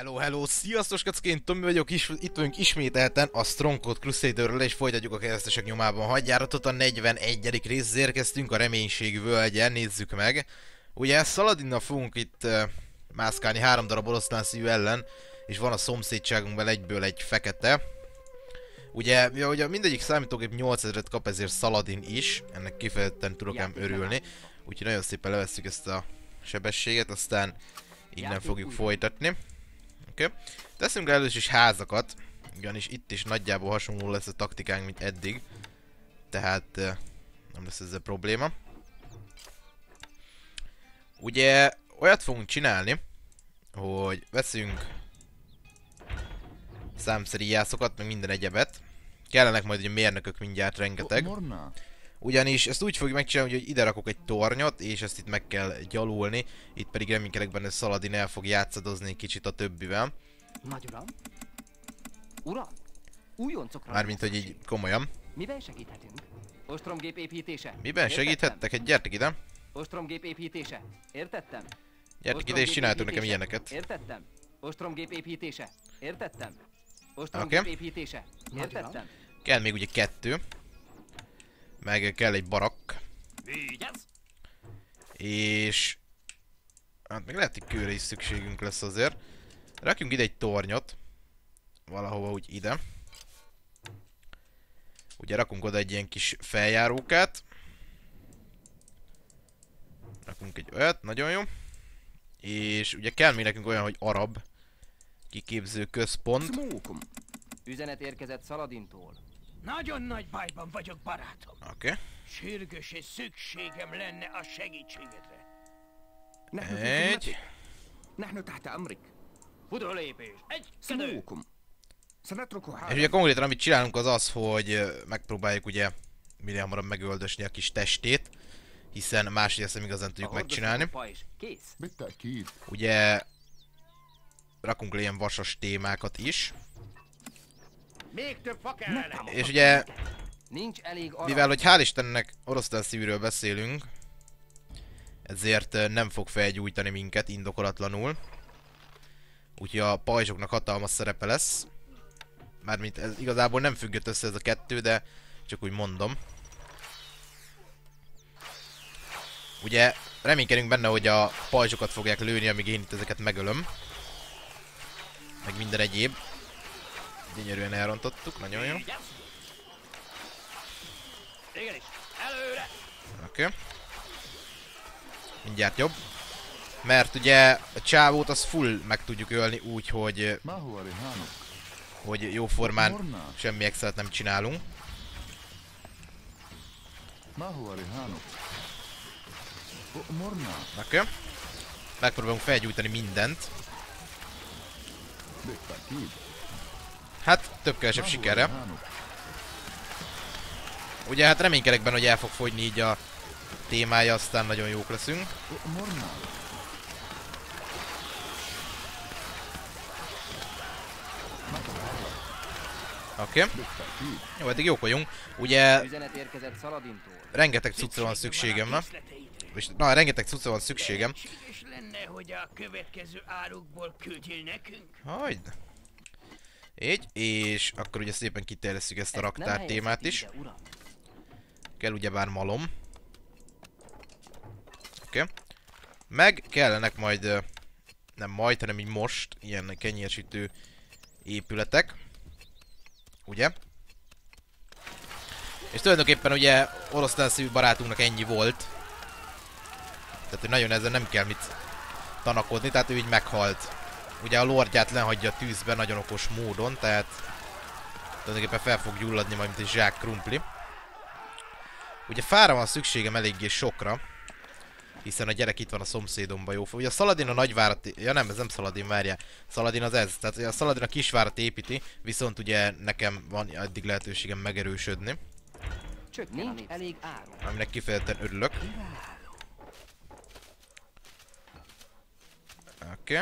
Hello, sziasztok, skacok, én Tomi vagyok, itt vagyunk ismételten a Stronghold Crusaderről, és folytatjuk a keresztesek nyomában hadjáratot. A 41. részhez érkeztünk a reménység völgyen, nézzük meg. Ugye Saladinnal fogunk itt mászkálni 3 darab oroszlán szívű ellen, és van a szomszédságunkban egyből egy fekete. Ugye mindegyik számítógép 8000-et kap, ezért Saladin is, ennek kifejezetten tudok ám örülni. Úgyhogy nagyon szépen levesszük ezt a sebességet, aztán innen fogjuk folytatni. Okay. Teszünk először is házakat, ugyanis itt is nagyjából hasonló lesz a taktikánk, mint eddig. Tehát nem lesz ezzel probléma. Ugye olyat fogunk csinálni, hogy veszünk számszeri jászokat, meg minden egyebet. Kellenek majd ugye mérnökök mindjárt rengeteg. Ugyanis ezt úgy fogjuk megcsinálni, hogy ide rakok egy tornyot, és ezt itt meg kell gyalulni. Itt pedig reménykedek benne, Saladin el fog játszadozni egy kicsit a többivel. Mármint, hogy így komolyan. Miben segíthetünk? Ostromgép építése. Miben segíthettek? Hát gyertek ide. Ostromgép építése. Értettem? Gyertek ide és csináltok nekem ilyeneket. Értettem. Ostromgép építése. Értettem. Ostromgép építése. Értettem. Kell még ugye 2. Meg kell egy barakk. És... hát még lehet, hogy kőre is szükségünk lesz azért. Rakjunk ide egy tornyot. Valahova úgy ide. Ugye rakunk oda egy ilyen kis feljárókát. Rakunk egy olyat, nagyon jó. És ugye kell még nekünk olyan, hogy arab kiképző központ. Üzenet érkezett Saladintól. Nagyon nagy bajban vagyok, barátom. Oké. Sürgős és szükségem lenne a segítségedre. Egy. نحن تحت أمرك. Fudrólépés. Egy, سموكم. سنترك És هذا. ugye konkrétan amit csinálunk az az, hogy megpróbáljuk ugye minél hamarabb megöldösni a kis testét. Hiszen máshogy ezt nem igazán tudjuk megcsinálni. Kész. بالتأكيد. Ugye rakunk le ilyen vasas témákat is. Még több fa kellene. És ugye, Nincs elég arra. mivel hogy hál' Istennek oroszlán szívűről beszélünk, ezért nem fog felgyújtani minket indokolatlanul. Úgyhogy a pajzsoknak hatalmas szerepe lesz. Mármint ez igazából nem függött össze ez a 2, de csak úgy mondom. Ugye reménykedünk benne, hogy a pajzsokat fogják lőni, amíg én itt ezeket megölöm. Meg minden egyéb. Gyönyörűen elrontottuk, nagyon jó. Igenis. Előre. Oké. Mindjárt jobb. Mert ugye a csávót az full meg tudjuk ölni úgy, hogy ما هو رهانك؟ jóformán semmi extra nem csinálunk. ما هو رهانك؟ أؤمرنا. Oké. Megpróbálunk felgyújtani mindent. بالتأكيد. Hát több kevesebb ما هو sikerre. رهانك؟ Ugye hát reménykedek benne, hogy el fog fogyni így a témája, aztán nagyon jók leszünk. أؤمرنا. Oké. بالتأكيد. Jó, eddig jók vagyunk. Ugye Üzenet érkezett Saladintól. rengeteg cuccra van szükségem, na. Részleteit. És, na, rengeteg cuccra van szükségem. Lehetséges lenne, hogy a következő árukból küldjél nekünk? Hagyd. Így, és akkor ugye szépen kiterjesszük ezt a raktár témát is. Kell ugyebár malom. Oké. Meg kellenek majd, nem majd, hanem így most, ilyen kenyérsütő épületek. Ugye? És tulajdonképpen ugye oroszlán szívű barátunknak ennyi volt. Tehát, hogy nagyon ezzel nem kell mit tanakodni, tehát ő így meghalt. Ugye a lordját lehagyja a tűzbe nagyon okos módon, tehát tulajdonképpen fel fog gyulladni majd, mint egy zsák krumpli. Ugye fára van szükségem eléggé sokra, hiszen a gyerek itt van a szomszédomban, jó. Ugye a Saladin a nagyvárat, ja nem, ez nem Saladin, várjál. Saladin az ez, tehát a Saladin a kisvárat építi, viszont ugye nekem van eddig lehetőségem megerősödni. Nincs elég áru. Aminek kifejezetten örülök. Oké.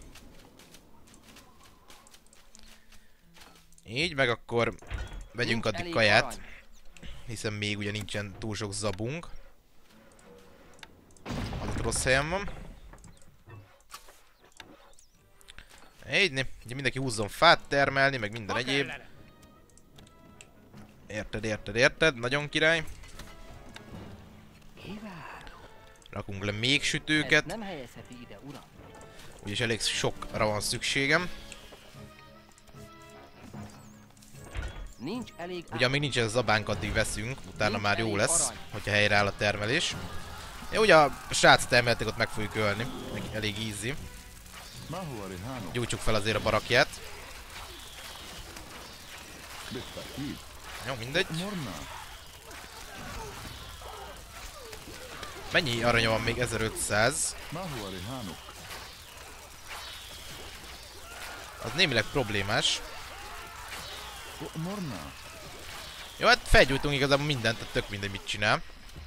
Így, meg akkor vegyünk addig kaját. Hiszen még ugye nincsen túl sok zabunk. Az ott rossz helyen van. Így, ugye mindenki húzzon fát termelni, meg minden Ha egyéb. kellene. Érted? Nagyon király. Kiváló. Rakunk le még Ezt sütőket. nem helyezheti ide, uram. Úgyis elég sokra van szükségem. Nincs elég Ugye amíg nincs ez a zabánk, addig veszünk, utána Nincs már jó elég lesz, arany. hogyha helyreáll a termelés. Ja, ugye a srác termelték, ott meg fogjuk ölni. Elég easy. ما هو رهانك؟ Gyújtsuk fel azért a barakját. بالتأكيد. Jó, mindegy. أمرنا. Mennyi aranya van még? 1500. ما هو رهانك؟ Az némileg problémás. أمرنا. Jó, hát felgyújtunk igazából mindent, tehát tök mindegy mit csinál.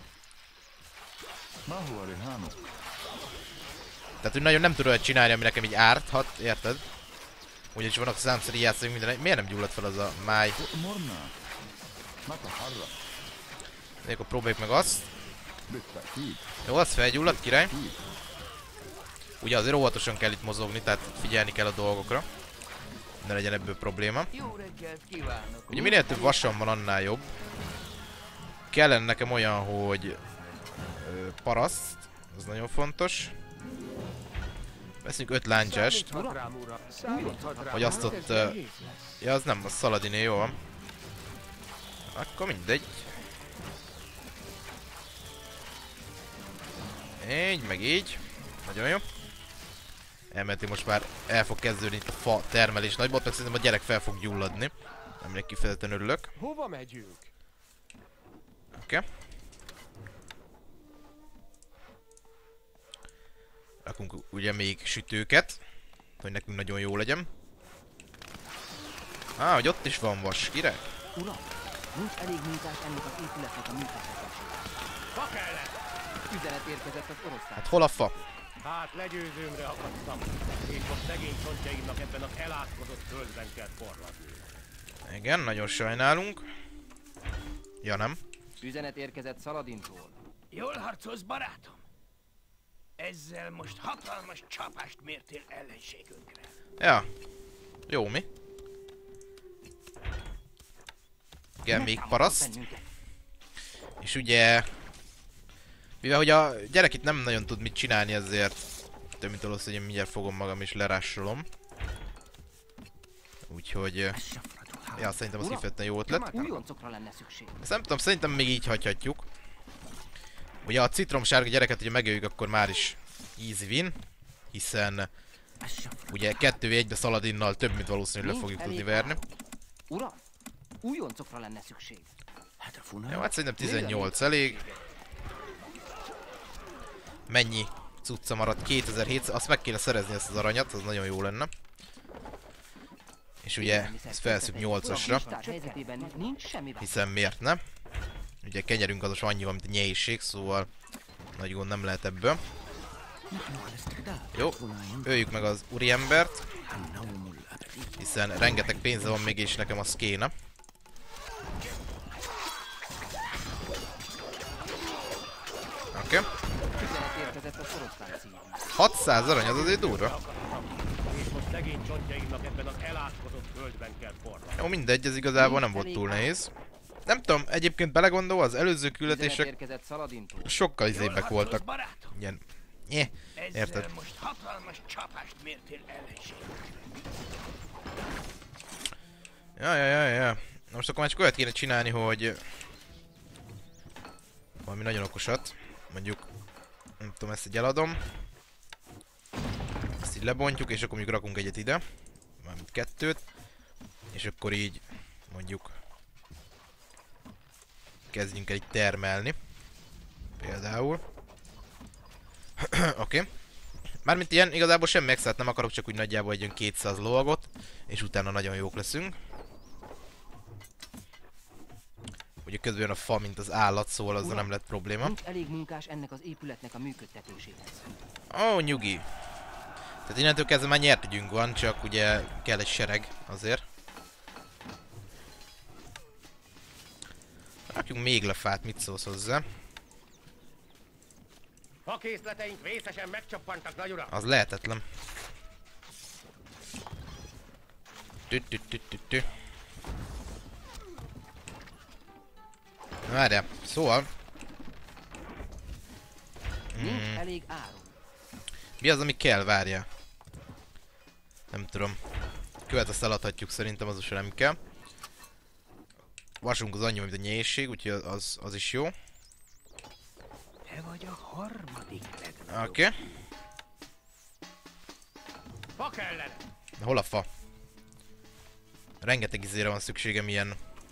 ما هو رهانك؟ Tehát úgy nagyon nem tud olyat csinálni, ami nekem így árthat, érted? Ugyanis vannak számszerű játszók minden. Miért nem gyulladt fel az a máj? أمرنا. نتحرك. De akkor próbáljuk meg azt. بالتأكيد. Jó, az felgyulladt, király. بالتأكيد. Ugye azért óvatosan kell itt mozogni, tehát figyelni kell a dolgokra. Ne legyen ebből probléma. Jó reggelt kívánok. Ugye minél több vasam van, annál jobb. Kellene nekem olyan, hogy paraszt, az nagyon fontos. Veszünk 5 láncsást, Számíthat rám, uram. Számíthat rám. hogy azt ott... ja, az nem, az Szaladiné, jó van. Akkor mindegy. Így, meg így. Nagyon jó. Elmenti most már el fog kezdődni itt a fa termelés nagybot, meg szerintem a gyerek fel fog gyulladni. Aminek kifejezetten örülök. Hova megyünk? Oké. Rakunk ugye még sütőket, hogy nekünk nagyon jó legyen. Hogy ott is van vas, király? Uram, nincs elég munkás ennek az épületnek a működtetésére. Ha kellene. Üzenet érkezett az oroszlán. Hát hol a fa? Hát legyőzőmre akadtam. És most szegény csontjaimnak ebben az elátkozott földben kell forradni. Igen, nagyon sajnálunk. Ja nem. Üzenet érkezett Szaladintól. Jól harcolsz, barátom? Ezzel most hatalmas csapást mértél ellenségünkre. Ja. Jó mi? Igen, még paraszt. Bennünket. És ugye... Mivel hogy a gyerek itt nem nagyon tud mit csinálni, ezért több mint valószínű, hogy én mindjárt fogom magam és lerássolom. Úgyhogy... Ja, szerintem az kifejezetten jó ötlet. Újoncokra lenne szükség. Ezt nem tudom, szerintem még így hagyhatjuk. Ugye a citromsárga gyereket, hogyha megöljük, akkor már is easy win. Hiszen ugye 2v1-be Szaladinnal több mint valószínűleg le fogjuk tudni verni. Uram, újoncokra lenne szükség. Jó, hát szerintem 18 elég. Mennyi cucca maradt? 2700, azt meg kéne szerezni ezt az aranyat, az nagyon jó lenne. És ugye ezt felszük 8-asra, Helyzetében nincs semmi veszély. hiszen miért ne? Ugye kenyerünk az annyi van, mint a nyejiség, szóval nagy gond nem lehet ebből. Jó, öljük meg az úriembert, hiszen rengeteg pénze van még, és nekem az kéne. Oké. Üzenet érkezett az oroszlán szívű. 600 arany, az azért durva. És most szegény csontjaimnak ebben az elátkozott földben kell forradni. Jó, mindegy, ez igazából nem volt túl nehéz. Nem tudom, egyébként belegondolva, az előző Üzenet küldetések érkezett Szaladintól. sokkal Jól izébbek harcolsz, voltak. barátom? Ilyen... Ezzel Érted? most hatalmas csapást mértél ellenségünkre. Ja. Na most akkor már csak olyat kéne csinálni, hogy... Valami nagyon okosat. Mondjuk... Nem tudom, ezt így eladom. Ezt így lebontjuk, és akkor mondjuk rakunk egyet ide. Mármint 2-t. És akkor így... Mondjuk... Kezdjünk el így termelni. Például. Oké. Mármint ilyen, igazából semmi extrát nem akarok, csak úgy nagyjából egy 200 lovagot. És utána nagyon jók leszünk. Ugye közben jön a fa, mint az állat, szóval azzal nem lett probléma. Nincs elég munkás ennek az épületnek a működtetéséhez. Ó, nyugi. Tehát innentől kezdve már nyert ügyünk van, csak ugye kell egy sereg azért. Rakjunk még le fát, mit szólsz hozzá? Fakészleteink vészesen megcsappantak, nagy uram! Az lehetetlen. Várjál, szóval... Nincs elég áru. Mi az, ami kell, várjál? Nem tudom. Követ azt eladhatjuk, szerintem az nem kell. Vasunk az annyi, mint a nyészség, úgyhogy az is jó. Te vagy a harmadik Oké. Fa kellene! Hol a fa? Rengeteg izére van szükségem ilyen...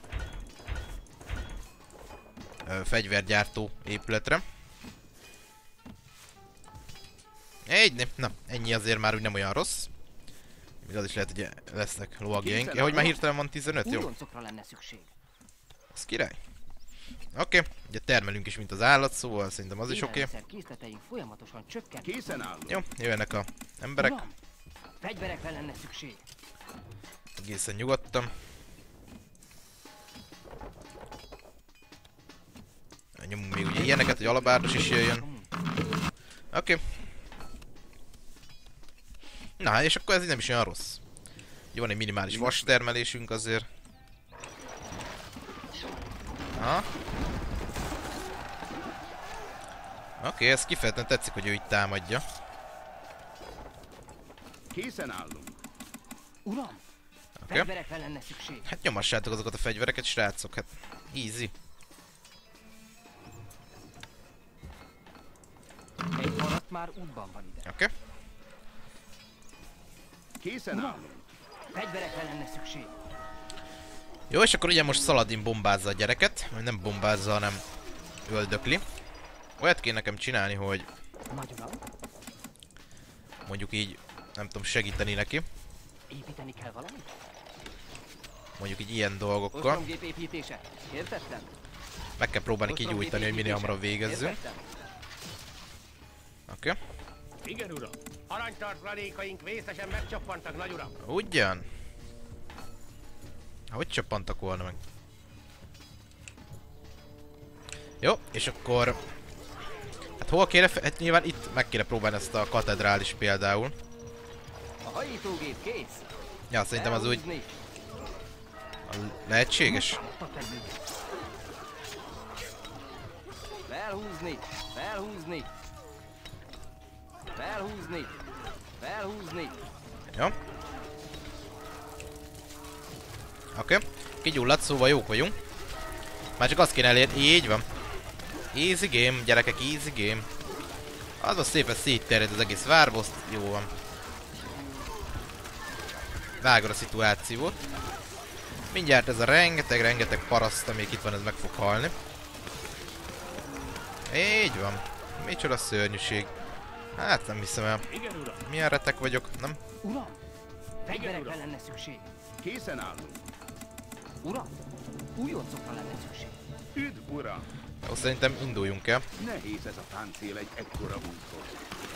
fegyvergyártó épületre. Na, ennyi azért már úgy nem olyan rossz. Még az is lehet, hogy lesznek lovagjaink. Ja, hogy már hirtelen van 15, jó? Újoncokra lenne szükség. Az király. Oké, ugye termelünk is, mint az állat, szóval szerintem az is oké. Készleteink folyamatosan csökken. Készen állunk. Jó, jöjjenek a emberek. Uram, fegyverekre lenne szükség. Egészen nyugodtan. Nyomunk még ugye ilyeneket, hogy alabárdos is jöjjön. Oké. Na, és akkor ez így nem is olyan rossz. Ugye van egy minimális vastermelésünk azért. Aha. Oké, ez kifejezetten tetszik, hogy ő így támadja. Készen állunk. Uram, Oké. fegyverekre lenne szükség. Hát nyomassátok azokat a fegyvereket, srácok, hát easy. Egy maradt már útban van ide. Oké. Készen állunk. Fegyverekre lenne szükség. Jó, és akkor ugye most Szaladin bombázza a gyereket. Vagy nem bombázza, hanem öldökli. Olyat kéne nekem csinálni, hogy Nagy uram, mondjuk így, nem tudom, segíteni neki. építeni kell valamit? Mondjuk így ilyen dolgokkal. Ostromgép építése. Értettem? Meg kell próbálni kigyújtani, hogy minél hamarabb végezzünk. Értettem? Oké. Igen, uram. Aranytartalékaink vészesen megcsappantak, nagy uram. Ugyan? Hogy csappantak volna meg? Jó, és akkor... Hát hol kéne... Hát nyilván itt meg kéne próbálni ezt a katedrális például. A hajítógép kész. Ja, szerintem az úgy Elhúzni. lehetséges. Felhúzni. Felhúzni. Felhúzni. Felhúzni. Jó. Oké. Kigyulladt, szóval jók vagyunk. Már csak azt kéne elérni. Így van. Easy game, gyerekek, easy game. Az most szépen szétterjed az egész várba, azt jó van. Vágod a szituációt. Mindjárt ez a rengeteg paraszt, amíg itt van, ez meg fog halni. Így van. Micsoda szörnyűség. Hát nem hiszem el. Igen, uram. Milyen retek vagyok, nem? Uram, fegyverekre uram. lenne szükség. Készen állunk. Uram, újoncokra lenne szükség. Üdv, uram. Jó, szerintem induljunk el. Nehéz ez a páncél egy ekkora úthoz.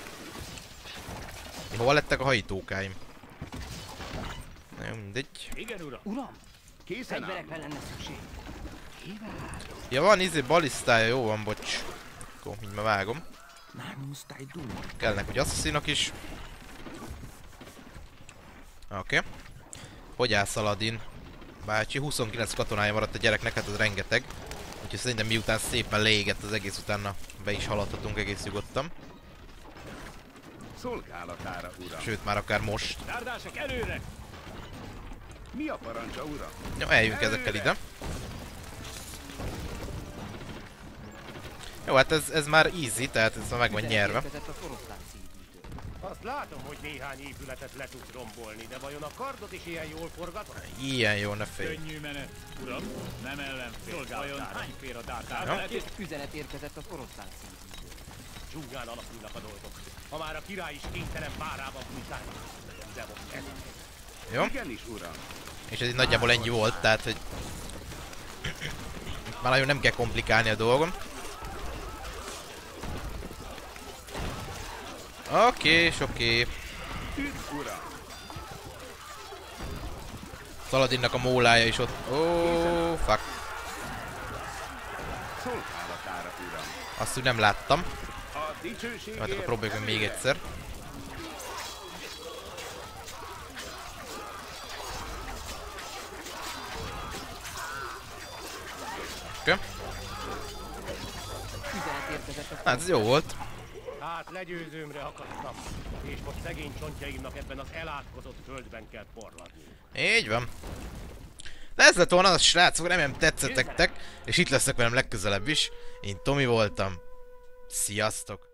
Hol lettek a hajítókáim? Na jó, mindegy. Igen, uram. Uram, Készen fegyverekre állunk. lenne szükség. Kiváló. Ja, van balisztája, jó van, bocs. Akkor így már vágom. Kellnek ugye asszaszinok is. Oké. Hogy áll Szaladin? Bácsi, 29 katonája maradt a gyereknek, hát az rengeteg. Úgyhogy szerintem miután szépen leégett az egész, utána be is haladhatunk egész nyugodtan. Szolgálatára, uram. Sőt, már akár most. Tárdások előre! Mi a parancsa, uram? Jó, eljünk ezekkel ide. Jó, hát ez már easy, tehát ez már meg van nyerve. Érkezett a foroszlán szívítő. Azt látom, hogy néhány épületet le tudsz rombolni, de vajon a kardot is ilyen jól forgatod? Ilyen jó, ne félj. Könnyű menet, uram. Nem ellenfél. Vajon hány fér a dártár? Ja. Üzenet érkezett a foroszlán szívítő. Dzsungán alakulnak a dolgok. Ha már a király is kénytelen párában bújtálni. De most ez. Jó? Igenis, uram. És ez itt nagyjából ennyi volt, tehát hogy... Már nagyon nem kell komplikálni a dolgom. Oké. Üdv, uram. Szaladinnak a mólája is ott. Oh, fuck. Szolgálatára, uram. Azt úgy nem láttam. A dicsőségért... Majd akkor próbáljuk meg még előre. egyszer. Oké. Üzenet érkezett a Hát ez jó volt. Hát legyőzőmre akadtam, és most szegény csontjaimnak ebben az elátkozott földben kell porladni. Így van. De ez lett volna az, srácok, remélem tetszettek, és itt leszek velem legközelebb is. Én Tomi voltam. Sziasztok!